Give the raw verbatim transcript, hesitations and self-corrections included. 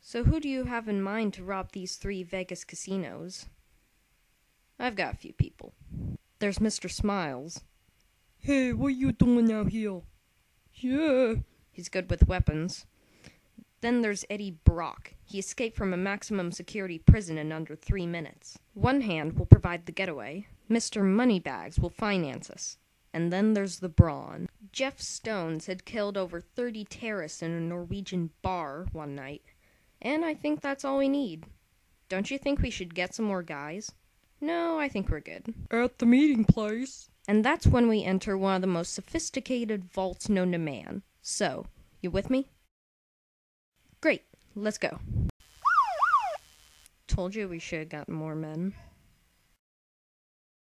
So who do you have in mind to rob these three Vegas casinos? I've got a few people. There's Mister Smiles. Hey, what you doing out here? Yeah. He's good with weapons. Then there's Eddie Brock. He escaped from a maximum security prison in under three minutes. One Hand will provide the getaway. Mister Moneybags will finance us. And then there's the Brawn. Jeff Stones had killed over thirty terrorists in a Norwegian bar one night. And I think that's all we need. Don't you think we should get some more guys? No, I think we're good. At the meeting place. And that's when we enter one of the most sophisticated vaults known to man. So, you with me? Great, let's go. Told you we should have gotten more men.